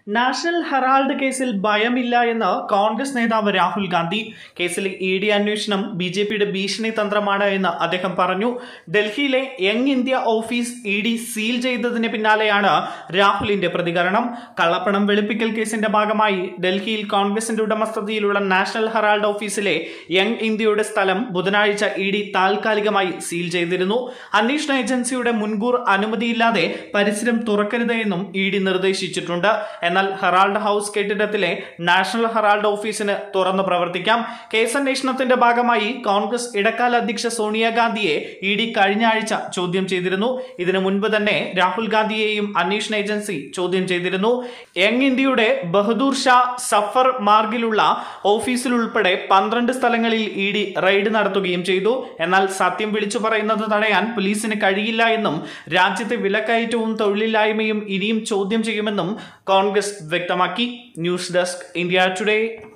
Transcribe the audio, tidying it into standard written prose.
National Herald കേസിൽ ഭയമില്ല എന്ന് കോൺഗ്രസ് നേതാവ് രാഹുൽ ഗാന്ധി. കേസിലെ ഇഡി അന്വേഷണം ബിജെപിയുടെ ഭീഷണി തന്ത്രമാണ് എന്ന് അദ്ദേഹം പറഞ്ഞു. ഡൽഹിയിലെ young India office ED seal ചെയ്തതിന് പിന്നാലെയാണ് രാഹുലിന്റെ പ്രതികരണം. കള്ളപ്പണം വെളുപ്പിക്കൽ കേസിന്റെ ഭാഗമായി ഡൽഹിയിൽ കോൺഗ്രസിന്റെ ഉടമസ്ഥതയിലുള്ള നാഷണൽ ഹെറാൾഡ് ഓഫീസിലെ യങ് ഇന്ത്യയുടെ സ്ഥലം ബുധനാഴ്ച ഇഡി താൽക്കാലികമായി സീൽ ചെയ്തിരുന്നു. അന്വേഷണ ഏജൻസിയുടെ മുൻകൂർ അനുമതിയില്ലാതെ പരിസരം തുറക്കരുത് എന്നും ഇഡി നിർദ്ദേശിച്ചിട്ടുണ്ട്. എന്നാൽ ഹെറാൾഡ് ഹൌസ് കെട്ടിടത്തിലെ നാഷണൽ ഹെറാൾഡ് ഓഫീസിന് തുറന്നു പ്രവർത്തിക്കാം. കേസന്വേഷണത്തിന്റെ ഭാഗമായി കോൺഗ്രസ് ഇടക്കാല അധ്യക്ഷ സോണിയാഗാന്ധിയെ ഇഡി കഴിഞ്ഞ ആഴ്ച ചോദ്യം ചെയ്തിരുന്നു. ഇതിനു മുൻപ് തന്നെ രാഹുൽ ഗാന്ധിയെയും അന്വേഷണ ഏജൻസി ചോദ്യം ചെയ്തിരുന്നു. യങ് ഇന്ത്യയുടെ ബഹദൂർ ഷാ സഫർ മാർഗിലുള്ള ഓഫീസിൽ ഉൾപ്പെടെ 12 സ്ഥലങ്ങളിൽ ഇഡി റെയ്ഡ് നടത്തുകയും ചെയ്തു. എന്നാൽ സത്യം വിളിച്ചു പറയുന്നത് തടയാൻ പോലീസിന് കഴിയില്ല എന്നും രാജ്യത്തെ വിലക്കയറ്റവും തൊഴിലില്ലായ്മയും ഇനിയും ചോദ്യം ചെയ്യുമെന്നും കോൺഗ്രസ് വ്യക്തമാക്കി. News desk India today.